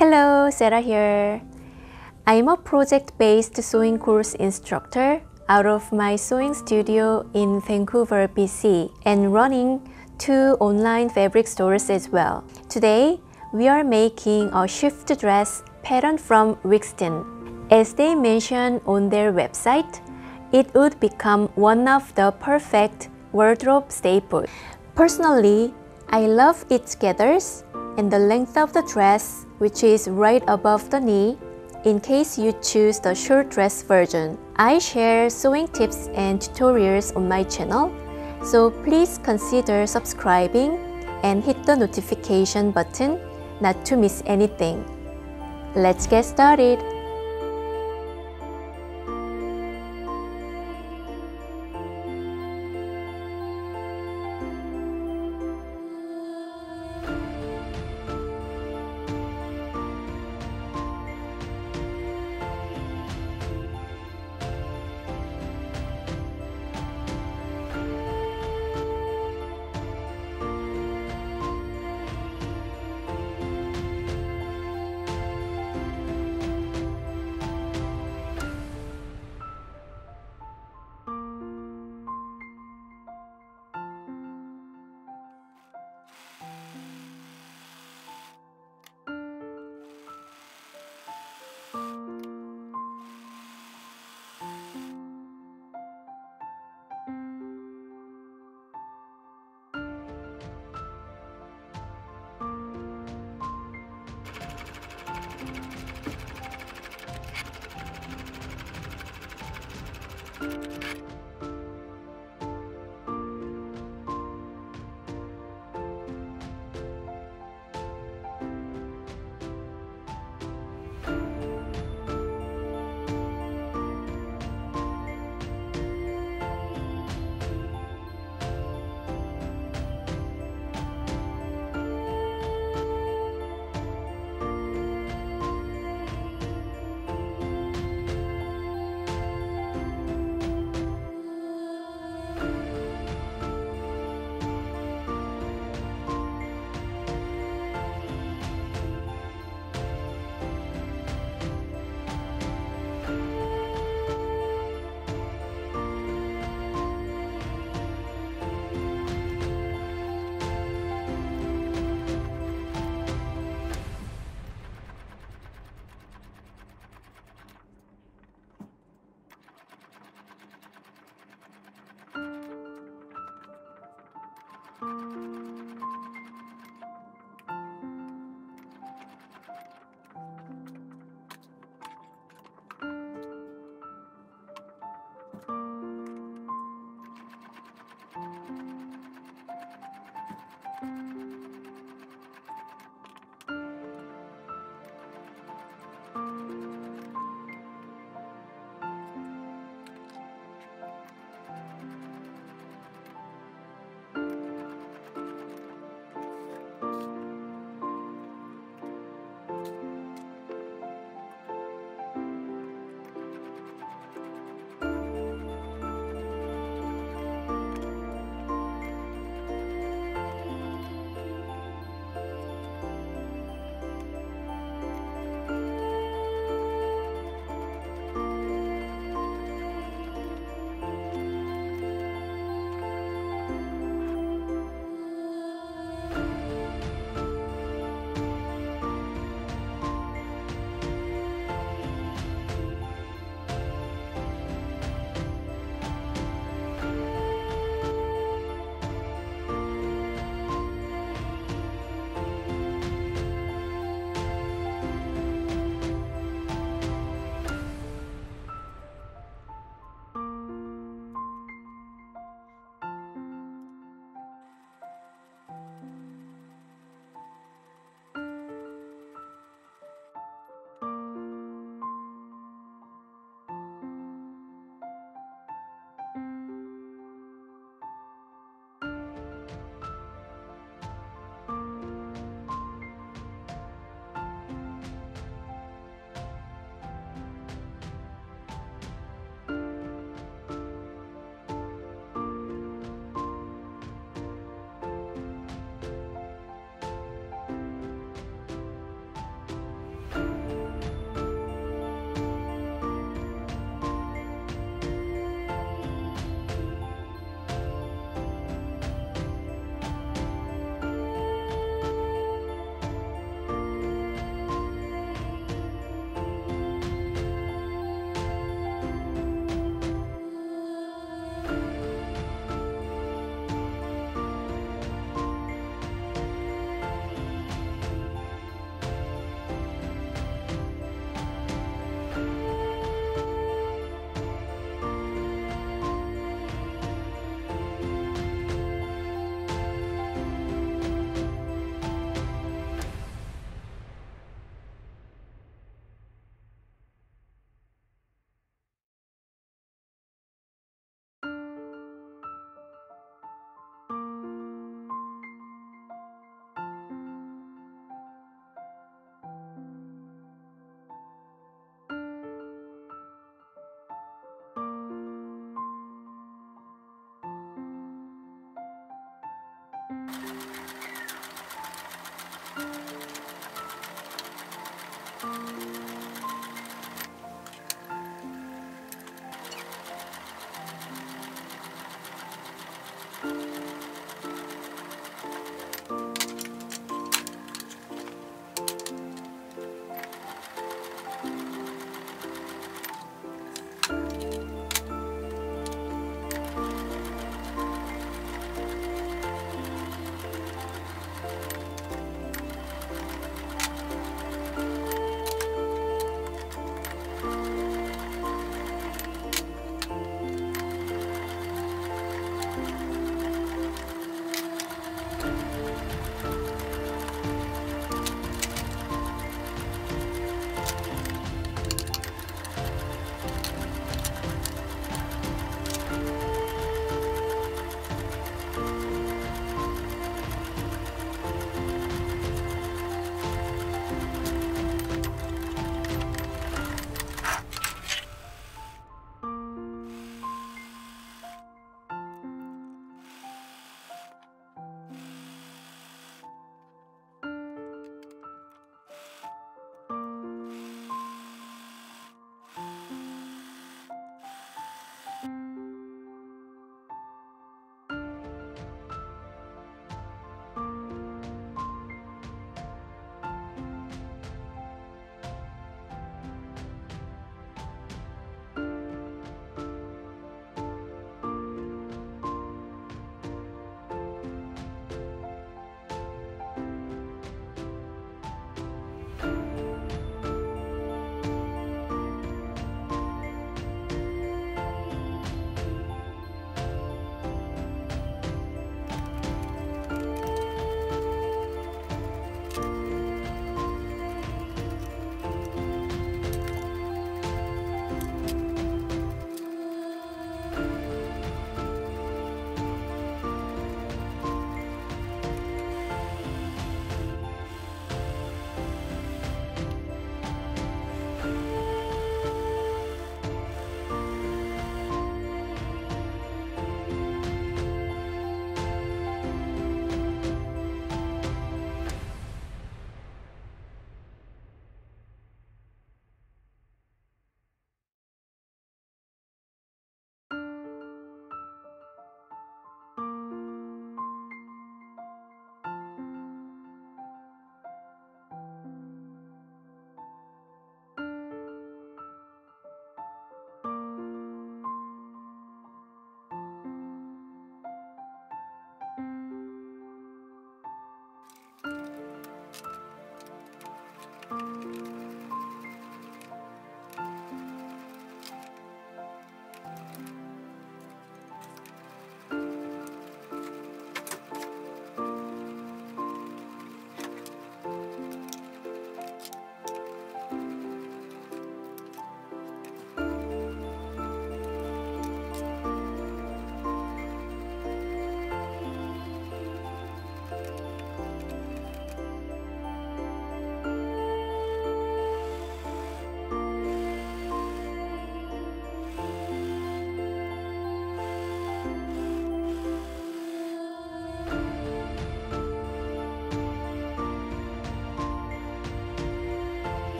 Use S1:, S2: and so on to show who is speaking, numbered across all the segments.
S1: Hello, Sarah here. I'm a project-based sewing course instructor out of my sewing studio in Vancouver, BC, and running 2 online fabric stores as well. Today, we are making a shift dress pattern from Wiksten. As they mention on their website, it would become one of the perfect wardrobe staples. Personally, I love its gathers and the length of the dress, which is right above the knee, in case you choose the short dress version. I share sewing tips and tutorials on my channel, so please consider subscribing and hit the notification button not to miss anything. Let's get started!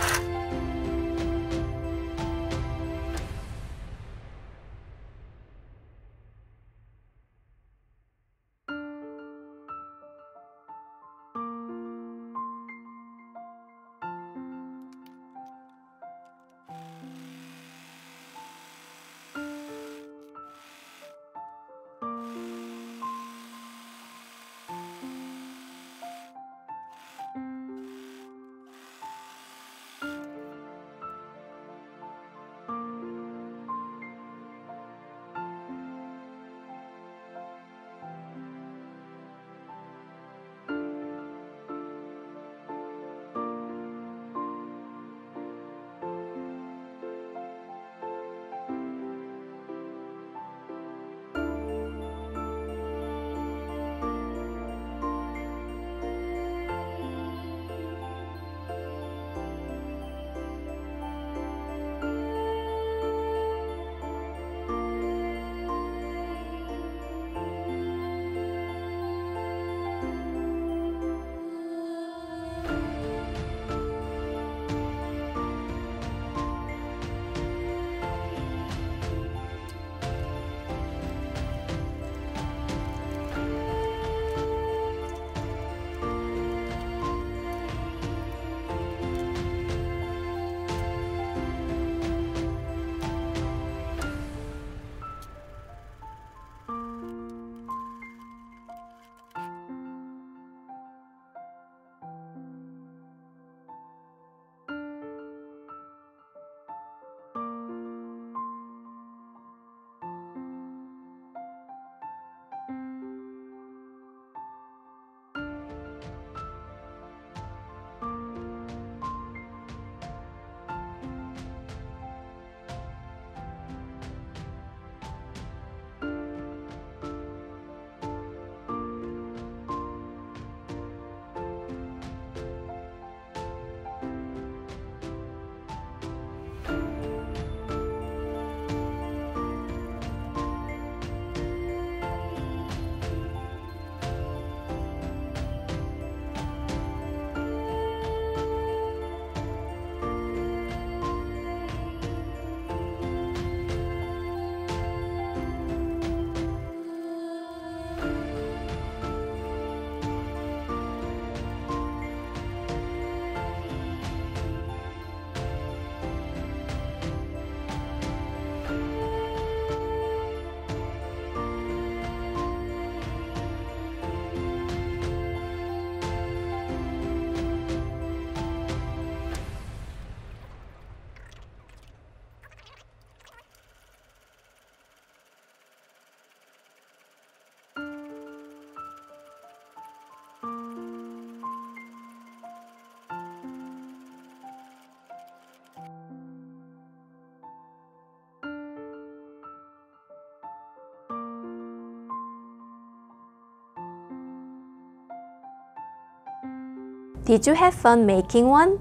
S1: Did you have fun making one?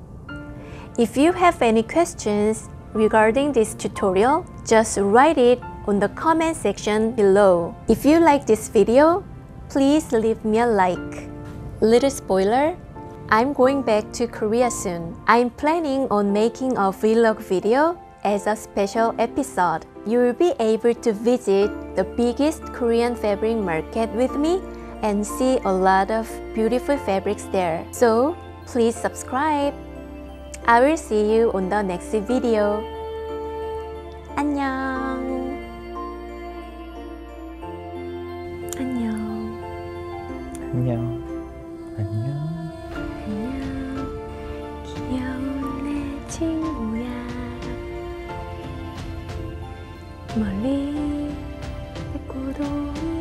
S1: If you have any questions regarding this tutorial, just write it on the comment section below. If you like this video, please leave me a like. Little spoiler, I'm going back to Korea soon. I'm planning on making a vlog video as a special episode. You will be able to visit the biggest Korean fabric market with me and see a lot of beautiful fabrics there. So please subscribe. I will see you on the next video. 안녕. 안녕.
S2: 안녕. 안녕.
S1: 안녕. 귀여운 내 친구야. 멀리 내 고동이